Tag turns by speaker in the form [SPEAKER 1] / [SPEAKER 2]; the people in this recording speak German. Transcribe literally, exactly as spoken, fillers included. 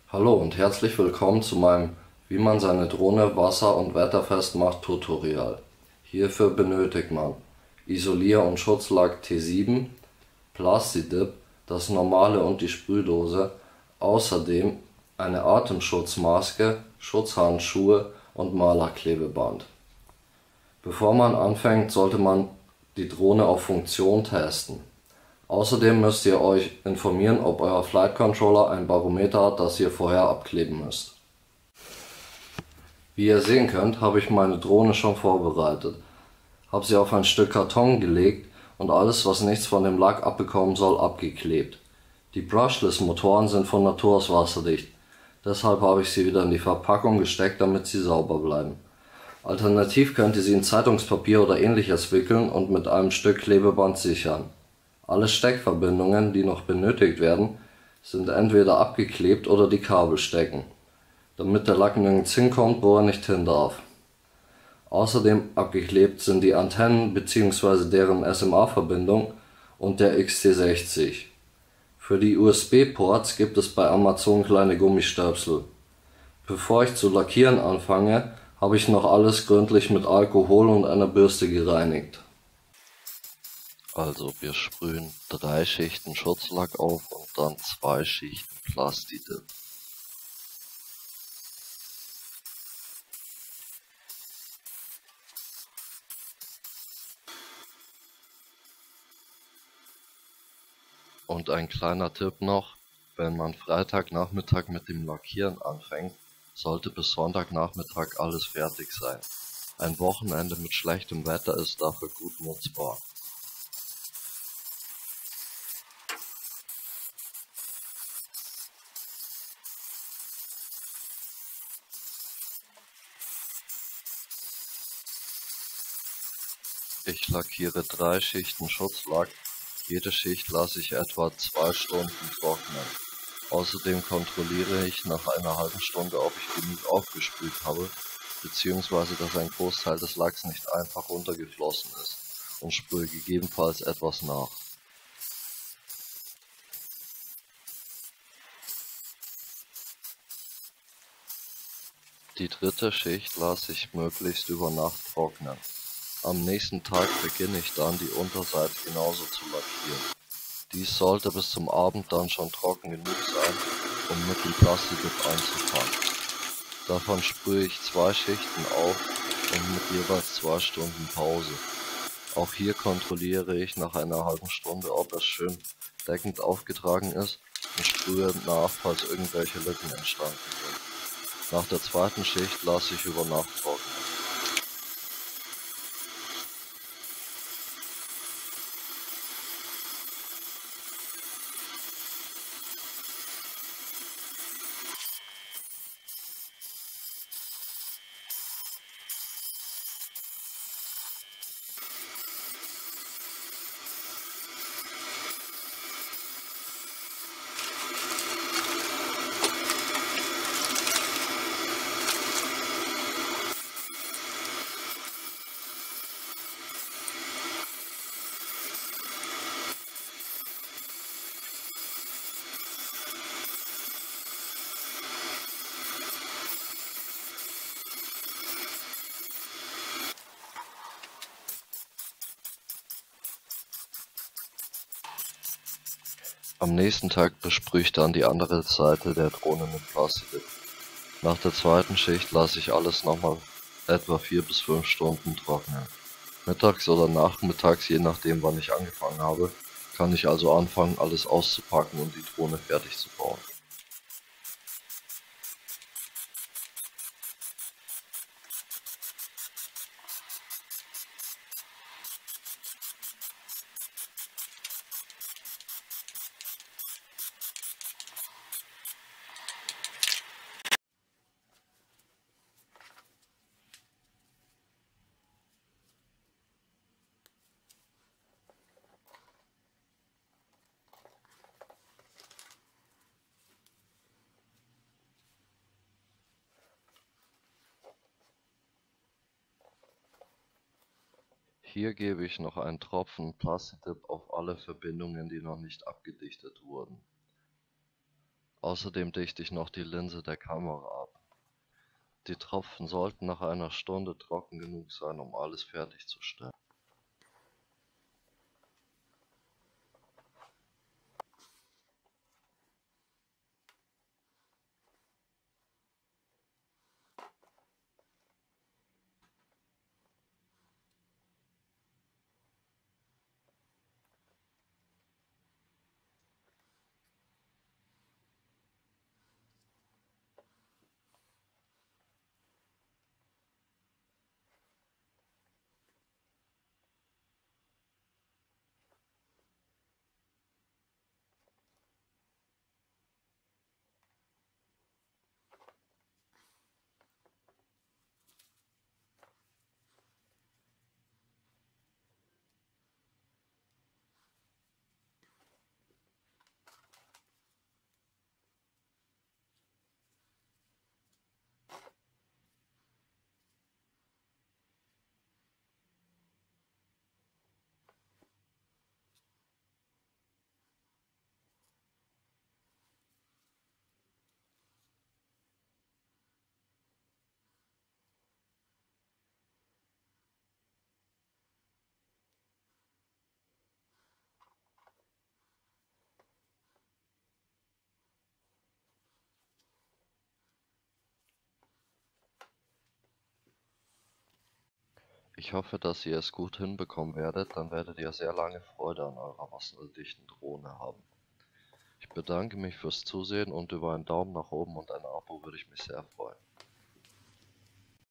[SPEAKER 1] Hallo und herzlich willkommen zu meinem Wie man seine Drohne wasser- und wetterfest macht Tutorial. Hierfür benötigt man Isolier- und Schutzlack T sieben, Plastidip, das normale und die Sprühdose, außerdem eine Atemschutzmaske, Schutzhandschuhe und Malerklebeband. Bevor man anfängt, sollte man die Drohne auf Funktion testen. Außerdem müsst ihr euch informieren, ob euer Flight Controller ein Barometer hat, das ihr vorher abkleben müsst. Wie ihr sehen könnt, habe ich meine Drohne schon vorbereitet. Habe sie auf ein Stück Karton gelegt und alles, was nichts von dem Lack abbekommen soll, abgeklebt. Die Brushless-Motoren sind von Natur aus wasserdicht, deshalb habe ich sie wieder in die Verpackung gesteckt, damit sie sauber bleiben. Alternativ könnt ihr sie in Zeitungspapier oder ähnliches wickeln und mit einem Stück Klebeband sichern. Alle Steckverbindungen, die noch benötigt werden, sind entweder abgeklebt oder die Kabel stecken, damit der Lack nirgends hinkommt, wo er nicht hin darf. Außerdem abgeklebt sind die Antennen bzw. deren S M A-Verbindung und der X T sechzig. Für die U S B-Ports gibt es bei Amazon kleine Gummistöpsel. Bevor ich zu lackieren anfange, habe ich noch alles gründlich mit Alkohol und einer Bürste gereinigt. Also wir sprühen drei Schichten Schutzlack auf und dann zwei Schichten Plastidip. Und ein kleiner Tipp noch: Wenn man Freitagnachmittag mit dem Lackieren anfängt, sollte bis Sonntagnachmittag alles fertig sein. Ein Wochenende mit schlechtem Wetter ist dafür gut nutzbar. Ich lackiere drei Schichten Schutzlack, jede Schicht lasse ich etwa zwei Stunden trocknen. Außerdem kontrolliere ich nach einer halben Stunde, ob ich genug aufgesprüht habe, beziehungsweise dass ein Großteil des Lacks nicht einfach runtergeflossen ist, und sprühe gegebenenfalls etwas nach. Die dritte Schicht lasse ich möglichst über Nacht trocknen. Am nächsten Tag beginne ich dann, die Unterseite genauso zu lackieren. Dies sollte bis zum Abend dann schon trocken genug sein, um mit dem Plastidip anzufangen. Davon sprühe ich zwei Schichten auf und mit jeweils zwei Stunden Pause. Auch hier kontrolliere ich nach einer halben Stunde, ob es schön deckend aufgetragen ist, und sprühe nach, falls irgendwelche Lücken entstanden sind. Nach der zweiten Schicht lasse ich über Nacht trocknen. Am nächsten Tag besprühe ich dann die andere Seite der Drohne mit Plastidip. Nach der zweiten Schicht lasse ich alles nochmal etwa vier bis fünf Stunden trocknen. Mittags oder nachmittags, je nachdem wann ich angefangen habe, kann ich also anfangen, alles auszupacken und die Drohne fertig zu bauen. Hier gebe ich noch einen Tropfen Plastidip auf alle Verbindungen, die noch nicht abgedichtet wurden. Außerdem dichte ich noch die Linse der Kamera ab. Die Tropfen sollten nach einer Stunde trocken genug sein, um alles fertigzustellen. Ich hoffe, dass ihr es gut hinbekommen werdet, dann werdet ihr sehr lange Freude an eurer wasserdichten Drohne haben. Ich bedanke mich fürs Zusehen und über einen Daumen nach oben und ein Abo würde ich mich sehr freuen.